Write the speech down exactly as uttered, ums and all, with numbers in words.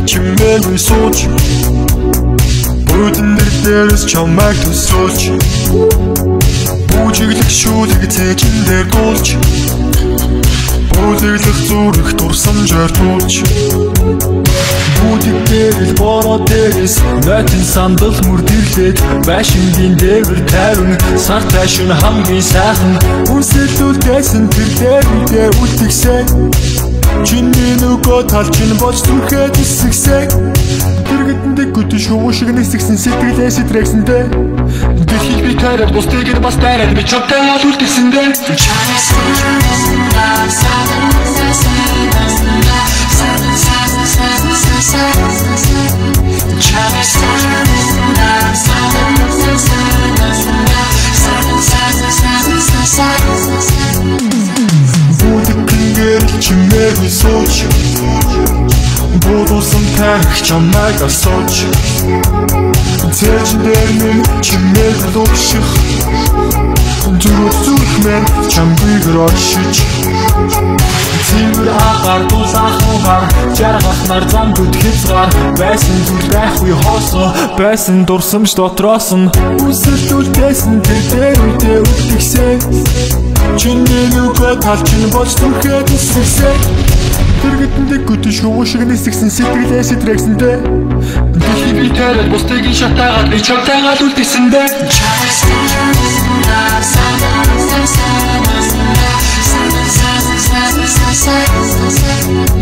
чимээгүй сууж Бүдэн дээр дээрс чамайг төсөөлж Бүжиглэх шүүлэг цээжин дээр дуулж Бүлэглэх зүрх дурсамжаар туулж Бүдэг дээрэл бороо дээрээс Нойтын сандал мөрдөрлээд Байшингийн дээвэр тайван Сар тайшин хамгийн сайхан Үнсэлүүлдээсэн тэр дээр үдээ үлдгсэн Чиний нөгөө тал чин болж зүрхээ тисгсэн Дэргэдэндээ гүдэн шувуу шиг нисгсэн сэтгэлээ сэтрэгсэндээ Дэлхийг би тайраад бусдыг нь бас тайраад би чамтай ял үлдгэсэндээ Чимээгүй сууж Будуусан тарих чамайг асууж Цээжин дээр минь чимээг лугших Зүрх зүрх мэн чамбигэр оршиж Цэвэр агаар дулаахугаар Жаргахнаар зам дүд хязгаар Байсан зүйл байхгүй хоосо Байсан дурсамж дотроос нь Үсэлдүүлдээсэн тэр дээр үдээ үлдгсэн Чиний нөгөө тал чин болж зүрхээ тисгсэн Дэргэдэндээ гүдэн шувуу шиг нисгсэн сэтгэлээ сэтрэгсэндээ Дэлхийг би тайраад бусдыг нь шатаагаад би чамтай гал үлдгэсэндээ Sa